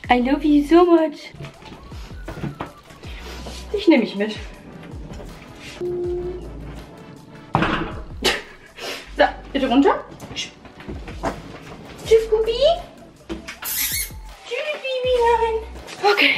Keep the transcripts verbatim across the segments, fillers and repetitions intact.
I love you so much. Dich nehme ich mit. So, bitte runter. Tschüss, Gubi. Tschüss, Babylein. Okay.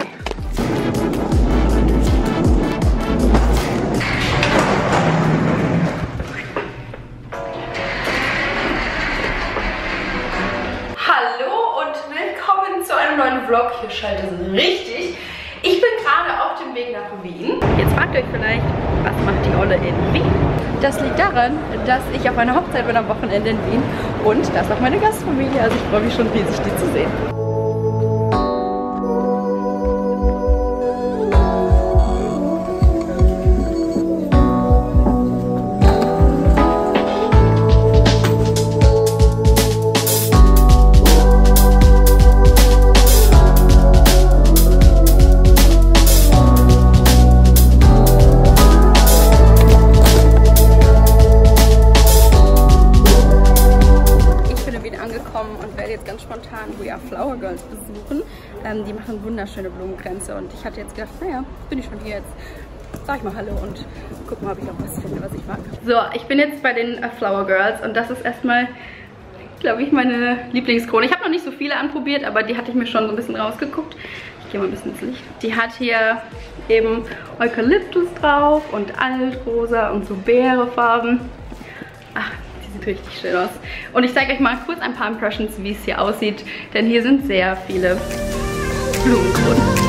Hallo und willkommen zu einem neuen Vlog. Hier schaltet es richtig. Ich bin gerade auf dem Weg nach Wien. Jetzt fragt ihr euch vielleicht, was macht die Olle in Wien? Das liegt daran, dass ich auf einer Hochzeit bin am Wochenende in Wien und das ist auch meine Gastfamilie. Also ich freue mich schon riesig, die zu sehen. Und werde jetzt ganz spontan We Are Flower Girls besuchen. Ähm, die machen wunderschöne Blumenkränze und ich hatte jetzt gedacht, naja, bin ich schon hier, jetzt sag ich mal Hallo und guck mal, ob ich auch was finde, was ich mag. So, ich bin jetzt bei den uh, Flower Girls und das ist erstmal, glaube ich, meine Lieblingskrone. Ich habe noch nicht so viele anprobiert, aber die hatte ich mir schon so ein bisschen rausgeguckt. Ich gehe mal ein bisschen ins Licht. Die hat hier eben Eukalyptus drauf und Altrosa und so Beerefarben. Ach, sieht richtig schön aus. Und ich zeige euch mal kurz ein paar Impressions, wie es hier aussieht, denn hier sind sehr viele Blumenkronen.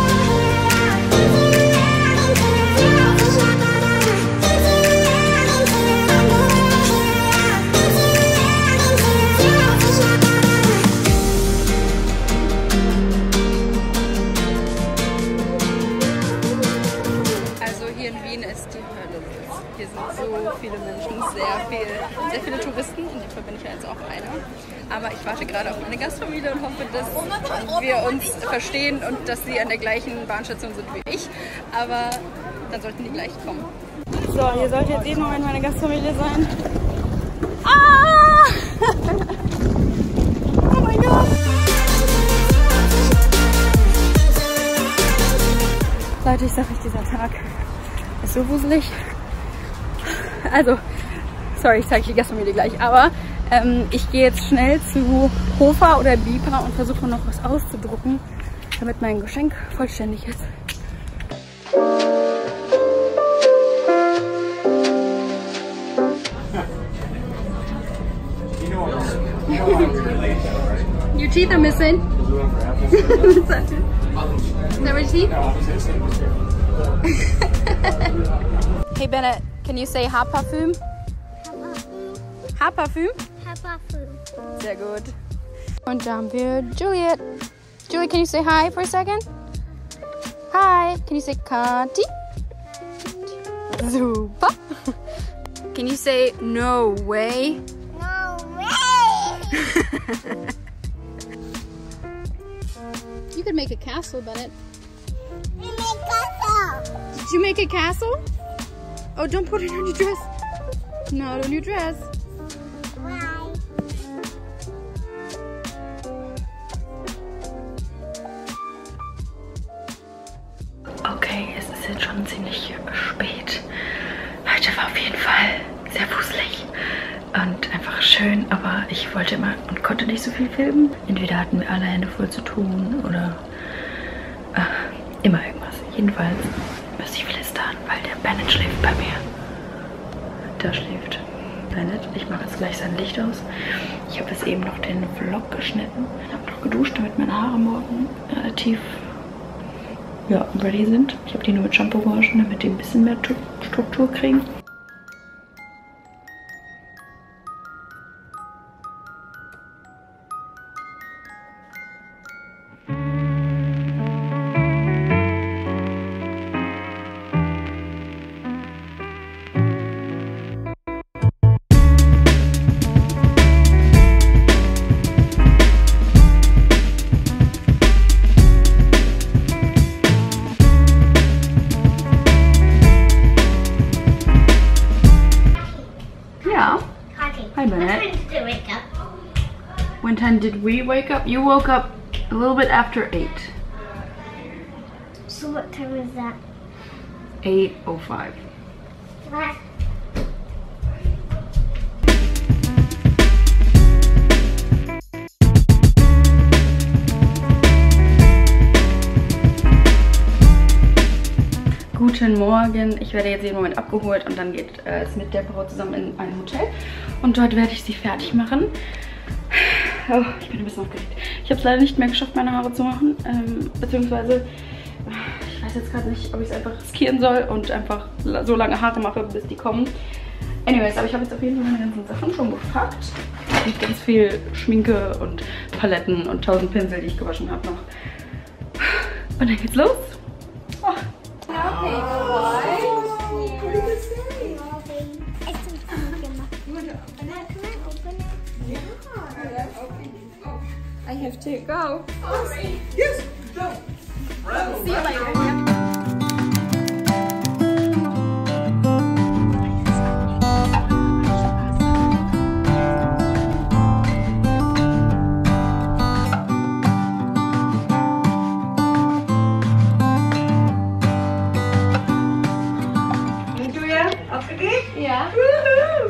Also hier in Wien ist die Hölle. Hier sind so viele Menschen, sehr, viel, sehr viele Touristen, in dem Fall bin ich ja jetzt auch einer. Aber ich warte gerade auf meine Gastfamilie und hoffe, dass wir uns verstehen und dass sie an der gleichen Bahnstation sind wie ich. Aber dann sollten die gleich kommen. So, hier sollte jetzt jeden Moment meine Gastfamilie sein. Ah! Oh mein Gott! Leute, ich sag euch, dieser Tag ist so wuselig. Also, sorry, ich zeige euch die Gastfamilie gleich, aber ähm, ich gehe jetzt schnell zu Hofer oder Bipa und versuche noch was auszudrucken, damit mein Geschenk vollständig ist. Your teeth are missing. Is that your teeth? Hey Bennett, can you say Ha Parfüm? Ha Parfüm? Ha Parfüm. Sehr gut. Und da haben wir Juliet. Juliet, can you say hi for a second? Hi. Can you say Kati? Super. Can you say no way? No way! You could make a castle, Bennett. We make castle. Did you make a castle? Oh, don't put it on your dress. Not on your dress. Why? Okay, es ist jetzt schon ziemlich spät. Heute war auf jeden Fall sehr wuselig und einfach schön, aber ich wollte immer und konnte nicht so viel filmen. Entweder hatten wir alle Hände voll zu tun oder äh, immer irgendwas. Jedenfalls müsste ich flüstern, weil der Bennett schläft bei mir. Da schläft Bennett. Ich mache jetzt gleich sein Licht aus. Ich habe jetzt eben noch den Vlog geschnitten. Ich habe noch geduscht, damit meine Haare morgen relativ ja, ready sind. Ich habe die nur mit Shampoo gewaschen, damit die ein bisschen mehr Struktur kriegen. Hi, Bennett. When did we wake up? When time did we wake up? You woke up A little bit after eight. So what time is that? eight oh five. What? Guten Morgen, ich werde jetzt jeden Moment abgeholt und dann geht äh, es mit der Braut zusammen in ein Hotel und dort werde ich sie fertig machen. Oh, ich bin ein bisschen aufgeregt. Ich habe es leider nicht mehr geschafft, meine Haare zu machen, ähm, beziehungsweise ich weiß jetzt gerade nicht, ob ich es einfach riskieren soll und einfach so lange Haare mache, bis die kommen. Anyways, aber ich habe jetzt auf jeden Fall meine ganzen Sachen schon gepackt. Mit ganz viel Schminke und Paletten und tausend Pinsel, die ich gewaschen habe noch. Und dann geht's los. Oh. I have to go. Oh, yes, go. See you later. Julia, aufgegeben? Ja. Woohoo.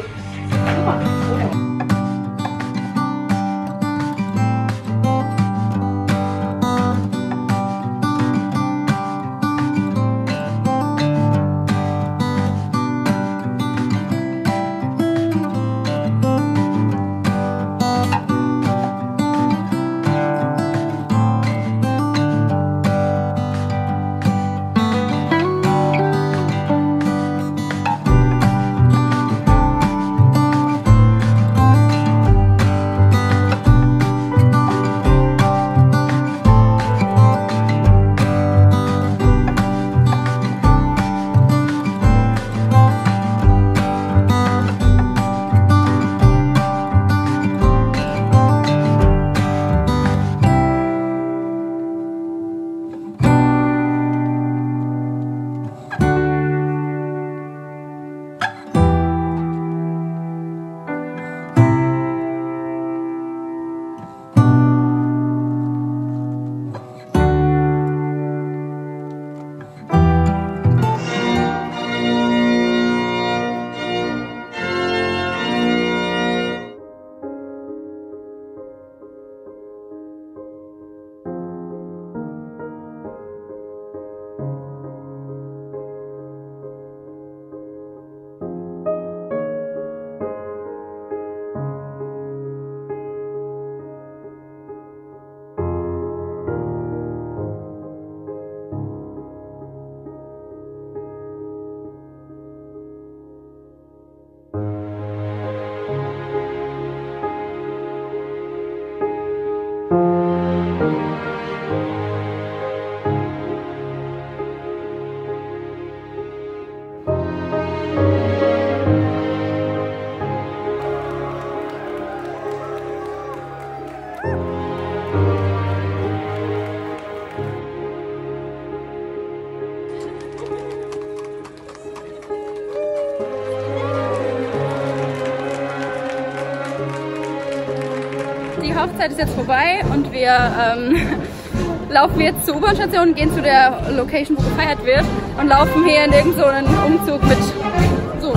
Die Hochzeit ist jetzt vorbei und wir ähm, laufen jetzt zur U-Bahn-Station, gehen zu der Location, wo gefeiert wird und laufen hier in irgend so einen Umzug mit so.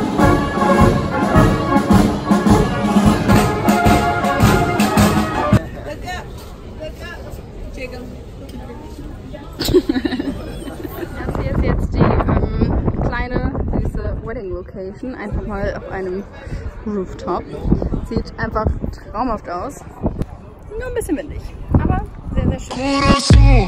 Das hier ist jetzt die ähm, kleine, süße Wedding Location, einfach mal auf einem Rooftop. Sieht einfach traumhaft aus. Nur ein bisschen windig, aber sehr, sehr schön.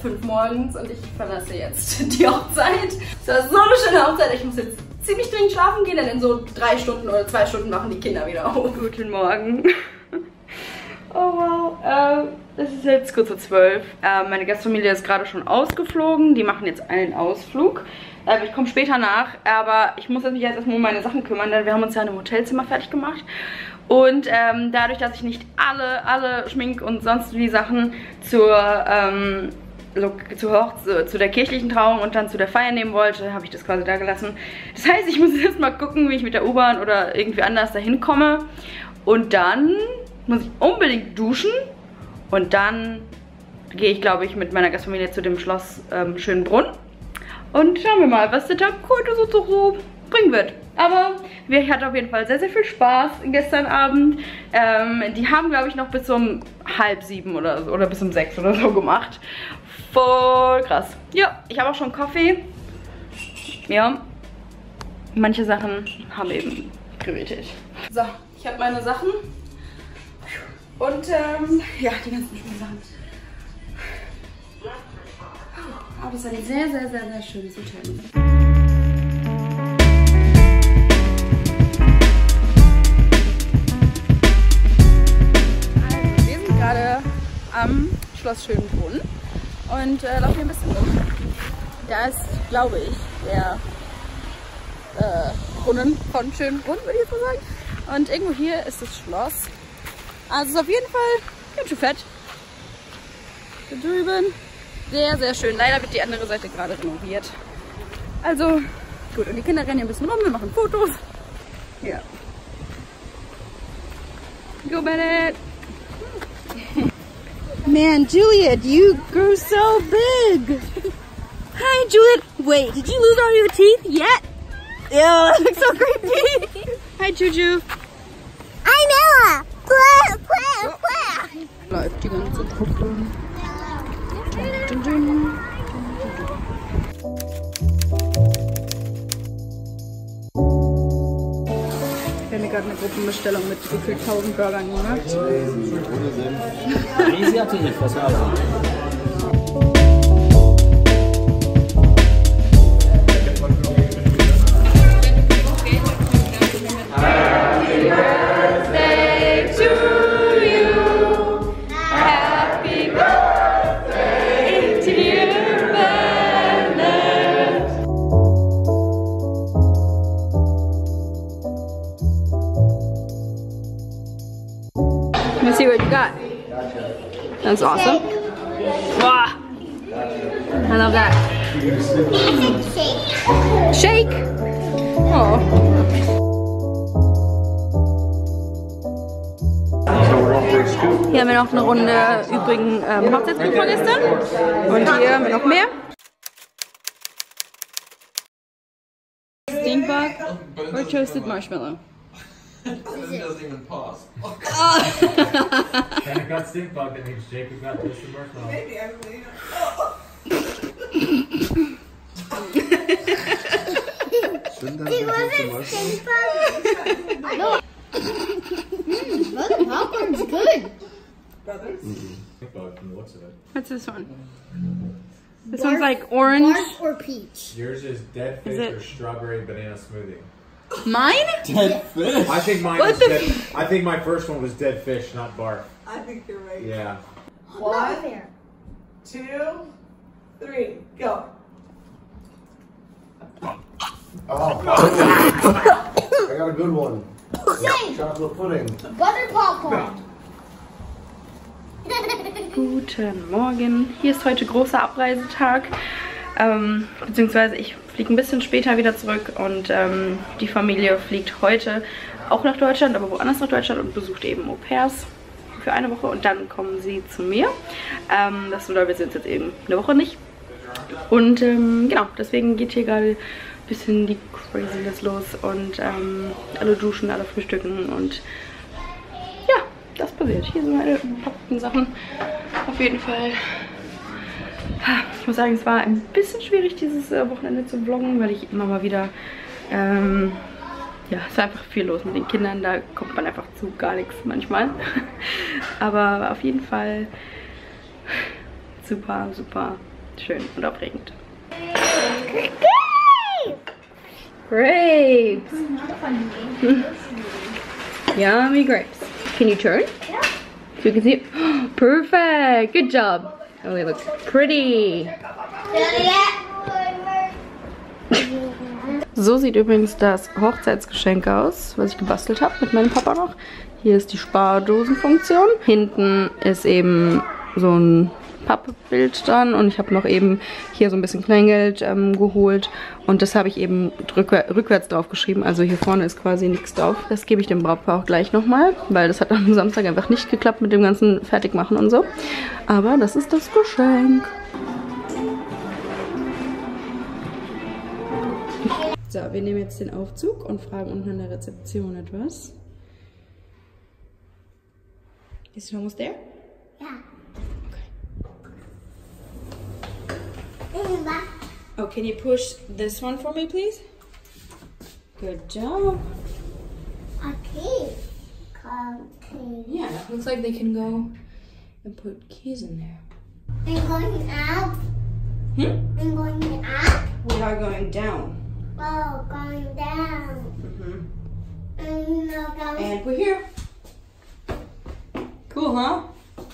fünf morgens und ich verlasse jetzt die Hochzeit. Es war so eine schöne Hochzeit. Ich muss jetzt ziemlich dringend schlafen gehen, denn in so drei Stunden oder zwei Stunden machen die Kinder wieder auf. Guten Morgen. Oh wow. Äh, es ist jetzt kurz vor zwölf. Äh, meine Gastfamilie ist gerade schon ausgeflogen. Die machen jetzt einen Ausflug. Äh, ich komme später nach, aber ich muss mich jetzt erstmal um meine Sachen kümmern, denn wir haben uns ja in einem Hotelzimmer fertig gemacht. Und ähm, dadurch, dass ich nicht alle, alle Schmink- und sonst wie Sachen zur, ähm, zu, zu, zu der kirchlichen Trauung und dann zu der Feier nehmen wollte, habe ich das quasi da gelassen. Das heißt, ich muss jetzt mal gucken, wie ich mit der U-Bahn oder irgendwie anders dahin komme. Und dann muss ich unbedingt duschen. Und dann gehe ich, glaube ich, mit meiner Gastfamilie zu dem Schloss ähm, Schönbrunn. Und schauen wir mal, was der Tag heute so, so, so bringen wird. Aber ich hatte auf jeden Fall sehr, sehr viel Spaß gestern Abend. Ähm, die haben, glaube ich, noch bis um halb sieben oder so, oder bis um sechs oder so gemacht. Voll krass. Ja, ich habe auch schon Kaffee. Ja, manche Sachen haben eben Priorität. So, ich habe meine Sachen. Und, ähm, ja, die ganzen schönen Sachen. Aber es ist ein sehr, sehr, sehr, sehr schönes Hotel. Am Schloss Schönbrunn und äh, laufe hier ein bisschen rum. Da ist, glaube ich, der äh, Brunnen von Schönbrunn, würde ich jetzt mal sagen. Und irgendwo hier ist das Schloss. Also es ist auf jeden Fall ganz schön fett. Da drüben. Sehr, sehr schön. Leider wird die andere Seite gerade renoviert. Also, gut. Und die Kinder rennen hier ein bisschen rum, wir machen Fotos. Ja. Go Bennett! Man, Juliet, you grew so big. Hi, Juliet. Wait, did you lose all your teeth yet? Yeah, that looks so creepy. Hi, Juju. I know. Play, play, play. Läuft die ganze Gruppe. Wir haben hier gerade eine Gruppenbestellung mit so viel tausend Burgern gemacht. Let's see what you got. That's awesome. Wow. I love that. Shake. Shake. Oh. Hier haben wir noch eine Runde übrigen ähm, Hochzeitskuchen von gestern. Und hier haben wir noch mehr. Stinkbug or toasted marshmallow? It doesn't even pause. And it got stink bug, that means Jacob got toasted marshmallow. Maybe I believe It wasn't stink bug. No. Brother popcorn's good. Brothers? Stink bug from the looks of it. What's this one? This Barf, one's like orange. Barf or peach? Yours is dead fish Is it- or strawberry banana smoothie. Mine? Dead fish. I think mine What was the dead. I think my first one was dead fish, not barf. I think you're right. Yeah. Not fair. Two, three, go. Oh, I got a good one. Same. Chocolate pudding. Butter popcorn. Guten Morgen. Hier ist heute großer Abreisetag. Ähm, beziehungsweise ich fliege ein bisschen später wieder zurück und ähm, die Familie fliegt heute auch nach Deutschland, aber woanders nach Deutschland und besucht eben Au-pairs für eine Woche und dann kommen sie zu mir. Ähm, das bedeutet, wir sind jetzt eben eine Woche nicht. Und ähm, genau, deswegen geht hier gerade ein bisschen die Craziness los und ähm, alle duschen, alle frühstücken und ja, das passiert. Hier sind meine verpackten Sachen. Auf jeden Fall. Ich muss sagen, es war ein bisschen schwierig, dieses äh, Wochenende zu vloggen, weil ich immer mal wieder, ähm, ja, es war einfach viel los mit den Kindern, da kommt man einfach zu gar nichts manchmal. Aber auf jeden Fall super, super schön und aufregend. Grapes! Yummy grapes. Can you turn? Yeah. So you can see. Perfect! Good job! Oh, they look pretty! So sieht übrigens das Hochzeitsgeschenk aus, was ich gebastelt habe mit meinem Papa noch. Hier ist die Spardosenfunktion. Hinten ist eben so ein Pappbild dran und ich habe noch eben hier so ein bisschen Kleingeld ähm, geholt und das habe ich eben rückwär rückwärts drauf geschrieben. Also hier vorne ist quasi nichts drauf. Das gebe ich dem Brautpaar auch gleich nochmal, weil das hat am Samstag einfach nicht geklappt mit dem ganzen Fertigmachen und so. Aber das ist das Geschenk. So, wir nehmen jetzt den Aufzug und fragen unten an der Rezeption etwas. Is it almost there? Yeah. Oh, can you push this one for me, please? Good job. Okay. Okay. Yeah, looks like they can go and put keys in there. I'm going up. Hmm? I'm going up. We are going down. Oh, going down. Mm-hmm. And now going. And we're here. Cool, huh?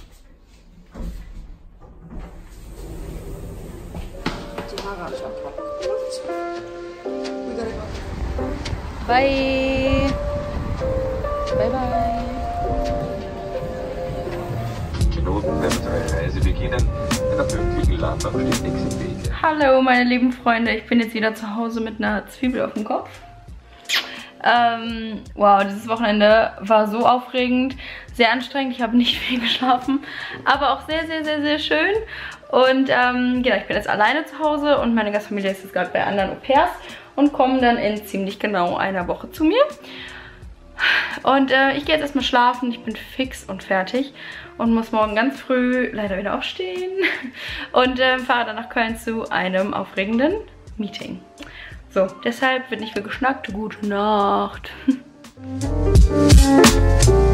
We gotta go. Bye. Bye bye. Minuten, wenn wir unsere Reise beginnen. In der pünktlichen Landung steht Exit Wege. Hallo meine lieben Freunde, ich bin jetzt wieder zu Hause mit einer Zwiebel auf dem Kopf. Ähm, wow, dieses Wochenende war so aufregend, sehr anstrengend, ich habe nicht viel geschlafen, aber auch sehr, sehr, sehr, sehr schön. Und ähm, genau, ich bin jetzt alleine zu Hause und meine Gastfamilie ist jetzt gerade bei anderen Au-pairs und kommen dann in ziemlich genau einer Woche zu mir. Und äh, ich gehe jetzt erstmal schlafen, ich bin fix und fertig und muss morgen ganz früh leider wieder aufstehen und äh, fahre dann nach Köln zu einem aufregenden Meeting. So, deshalb wird nicht viel geschnackt. Gute Nacht.